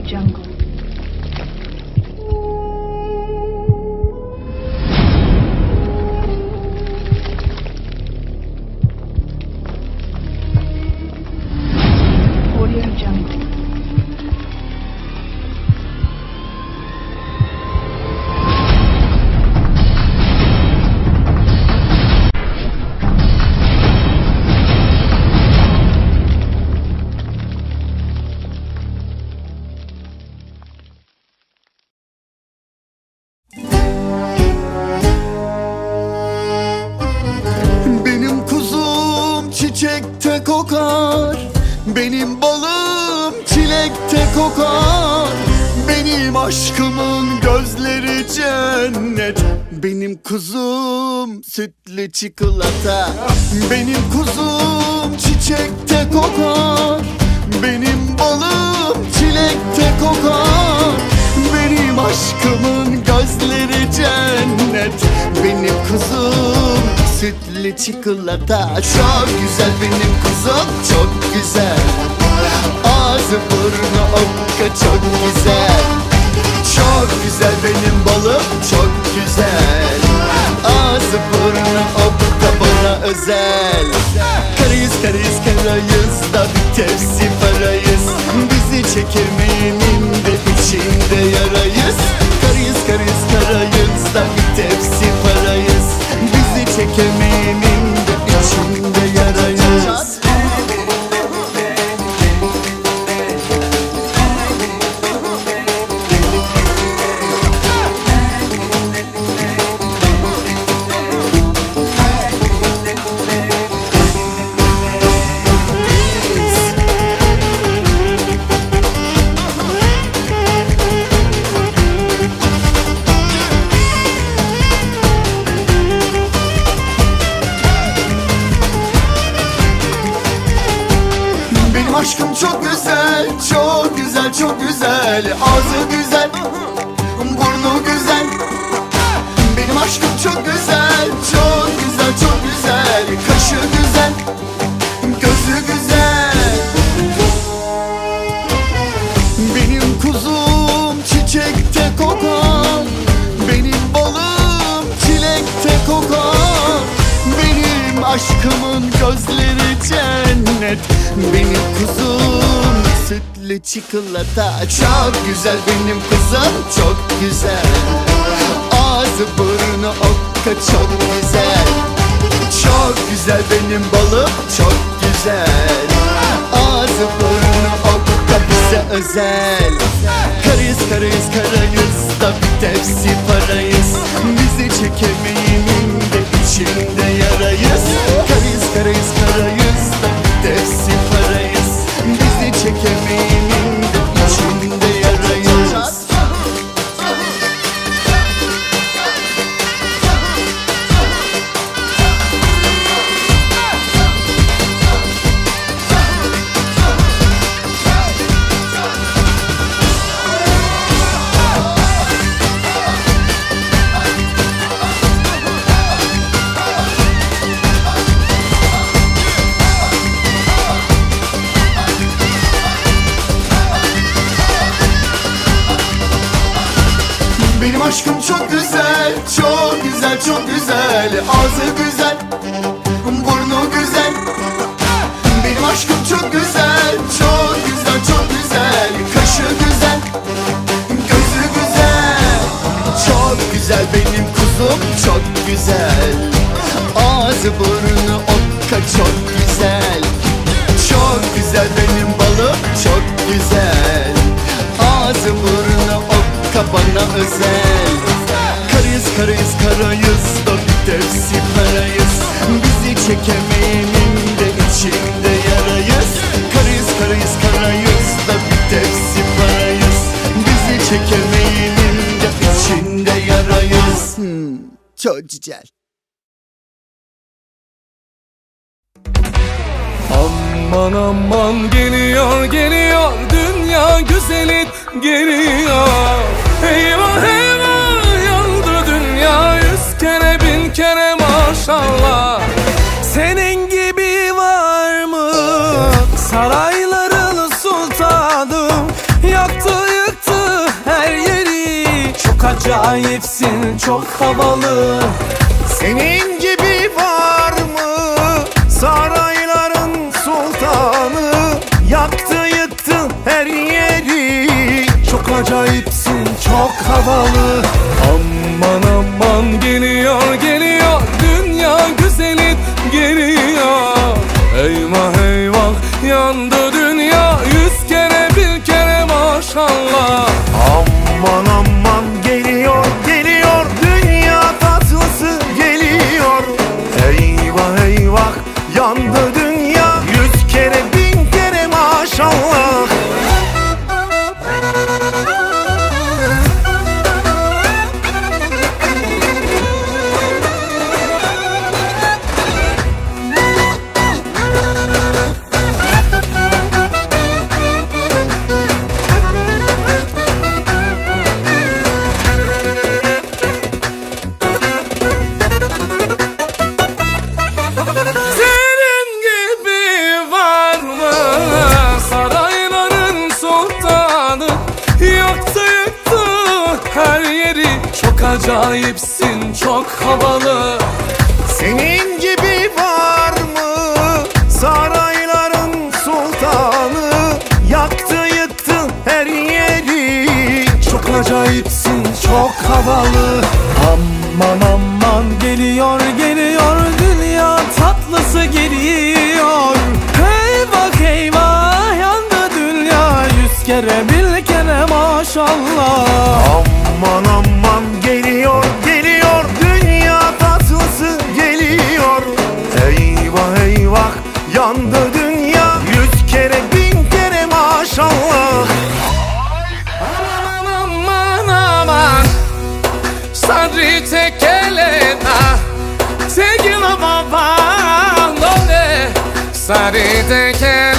Jungle. Audio Jungle. Benim kuzum çiçekte kokar, benim balım çilekte kokar. Benim aşkımın gözleri cennet, benim kuzum sütlü çikolata. Benim kuzum çiçekte kokar, benim balım çilekte kokar. Benim aşkımın gözleri cennet, benim kuzum sütlü çikolata. Çok güzel benim kuzum, çok güzel. Ağzı burnu okka, çok güzel. Çok güzel benim balım, çok güzel. Ağzı burnu okka, bana özel. Karayız karayız karayız da bir tepsi parayız. Bizi çekemeyenin de içinde yarayız. Karayız karayız karayız da bir tepsi parayız. Bizi çekemeyenin de içinde yarayız. Benim aşkım çok güzel, çok güzel, çok güzel. Ağzı güzel, burnu güzel. Benim aşkım çok güzel, çok güzel, çok güzel. Kaşı güzel, gözü güzel. Benim kuzum çiçekte kokar, benim balım çilekte kokar. Benim aşkımın gözleri cennet, benim kuzum sütlü çikolata. Çok güzel benim kızım, çok güzel. Ağzı burnu okka, çok güzel. Çok güzel benim balım, çok güzel. Ağzı burnu okka, bize özel. Karayız karayız karayız da bir tepsi parayız. Bizi çekemeyenin de içinde yarayız. Karayız karayız karayız da bir tepsi parayız. Bizi çekemeyenin de içinde yarayız. Benim aşkım çok güzel, çok güzel, çok güzel. Ağzı güzel, burnu güzel. Benim aşkım çok güzel, çok güzel, çok güzel. Kaşı güzel, gözü güzel. Çok güzel benim kuzum, çok güzel. Ağzı burnu okka, çok güzel. Çok güzel benim balım, çok güzel. Ağzı burnu okka, bana özel. Karayız karayız karayız da bir tepsi parayız. Bizi çekemeyenin de içinde yarayız. Karayız karayız karayız da bir tepsi parayız. Bizi çekemeyenin de içinde yarayız. Çok güzel. Aman aman geliyor geliyor, dünya güzeli geliyor. Eyvah eyvah yandı dünya, 100 kere 1000 kere maşallah. Senin gibi var mı sarayların sultanı, yaktığı acayipsin, çok havalı. Senin gibi var mı sarayların sultanı? Yaktı yıktı her yeri, Çok acayipsin, çok havalı. Aman aman geliyor geliyor, dünya güzeli geliyor. Eyvah eyvah yandı dünya, 100 kere bir kere maşallah. aman aman geliyor geliyor, dünya tatlısı geliyor. Eyvah eyvah yandı dünya, 100 kere 1000 kere maşallah. Senin gibi var mı sarayların sultanı? Yaktı yıktı her yeri, çok acayipsin, çok havalı. Senin gibi var mı sarayların sultanı? Yaktı yıktı her yeri, Çok acayipsin, çok havalı. Aman aman geliyor geliyor, dünya tatlısı geliyor. Eyvah eyvah yandı dünya, 100 kere bir kere maşallah. aman aman geliyor geliyor, dünya tatlısı geliyor. Eyvah eyvah yandı dünya, 100 kere 1000 kere maşallah. Aman aman aman, sarite kelena, tegila baba, dole, sarite kelena.